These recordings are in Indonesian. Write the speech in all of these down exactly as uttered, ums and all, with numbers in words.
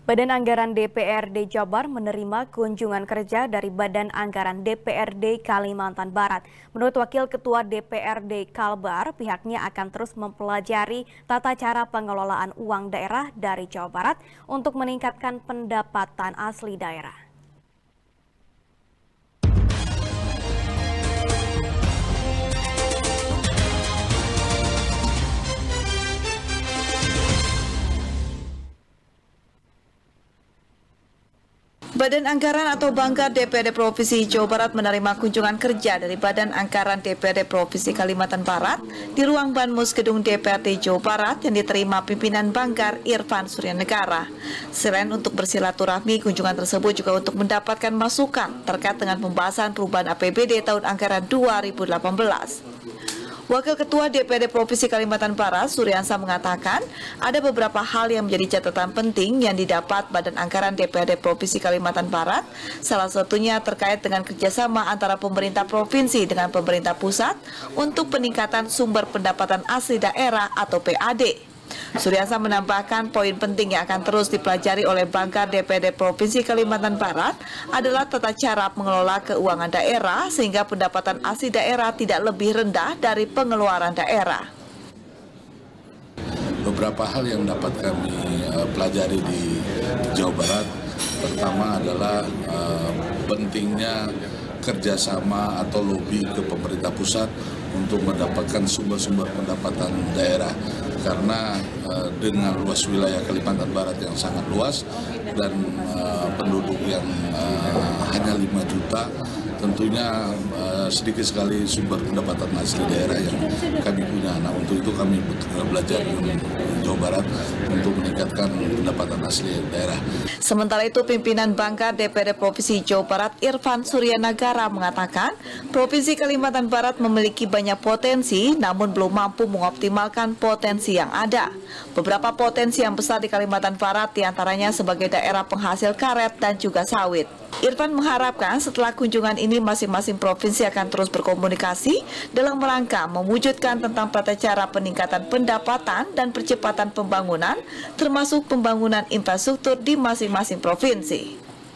Badan Anggaran D P R D Jabar menerima kunjungan kerja dari Badan Anggaran D P R D Kalimantan Barat. Menurut Wakil Ketua D P R D Kalbar, pihaknya akan terus mempelajari tata cara pengelolaan uang daerah dari Jawa Barat untuk meningkatkan pendapatan asli daerah. Badan Anggaran atau Banggar D P R D Provinsi Jawa Barat menerima kunjungan kerja dari Badan Anggaran D P R D Provinsi Kalimantan Barat di ruang Banmus Gedung D P R D Jawa Barat yang diterima pimpinan Banggar Irfan Suryanegara. Selain untuk bersilaturahmi, kunjungan tersebut juga untuk mendapatkan masukan terkait dengan pembahasan perubahan A P B D tahun anggaran dua ribu delapan belas. Wakil Ketua D P R D Provinsi Kalimantan Barat, Suryansa, mengatakan ada beberapa hal yang menjadi catatan penting yang didapat Badan Anggaran D P R D Provinsi Kalimantan Barat, salah satunya terkait dengan kerjasama antara pemerintah provinsi dengan pemerintah pusat untuk peningkatan sumber pendapatan asli daerah atau P A D. Suryansa menambahkan poin penting yang akan terus dipelajari oleh Banggar D P R D Provinsi Kalimantan Barat adalah tata cara mengelola keuangan daerah sehingga pendapatan asli daerah tidak lebih rendah dari pengeluaran daerah. Beberapa hal yang dapat kami uh, pelajari di Jawa Barat, pertama adalah uh, pentingnya kerjasama atau lobby ke pemerintah pusat untuk mendapatkan sumber-sumber pendapatan daerah. Karena uh, dengan luas wilayah Kalimantan Barat yang sangat luas dan uh, penduduk yang uh, hanya lima juta, tentunya uh, sedikit sekali sumber pendapatan asli daerah yang kami punya. Nah, untuk itu kami belajar di Jawa Barat untuk meningkatkan pendapatan asli daerah. Sementara itu, pimpinan Banggar D P R D Provinsi Jawa Barat Irfan Suryanegara mengatakan Provinsi Kalimantan Barat memiliki banyak potensi namun belum mampu mengoptimalkan potensi yang ada. Beberapa potensi yang besar di Kalimantan Barat diantaranya sebagai daerah penghasil karet dan juga sawit. Irfan mengharapkan setelah kunjungan ini masing-masing provinsi akan terus berkomunikasi dalam rangka mewujudkan tentang tata cara peningkatan pendapatan dan percepatan pembangunan termasuk pembangunan infrastruktur di masing-masing provinsi.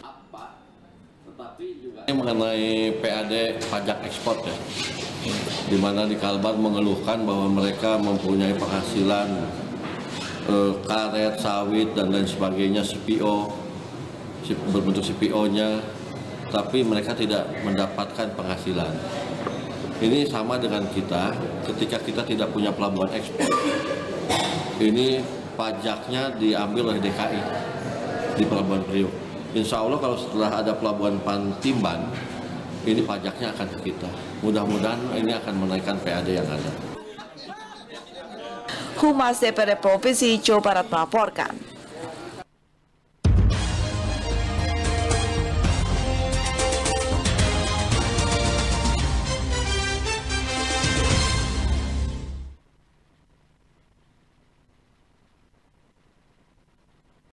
Mengenai P A D pajak ekspor ya, di mana di Kalbar mengeluhkan bahwa mereka mempunyai penghasilan eh, karet, sawit dan lain sebagainya, C P O, berbentuk C P O-nya, tapi mereka tidak mendapatkan penghasilan. Ini sama dengan kita, ketika kita tidak punya pelabuhan ekspor, ini pajaknya diambil oleh D K I di Pelabuhan Priok. Insya Allah kalau setelah ada pelabuhan Pantimban, ini pajaknya akan ke kita. Mudah-mudahan ini akan menaikkan P A D yang ada. Humas D P R D Provinsi Jawa Barat melaporkan.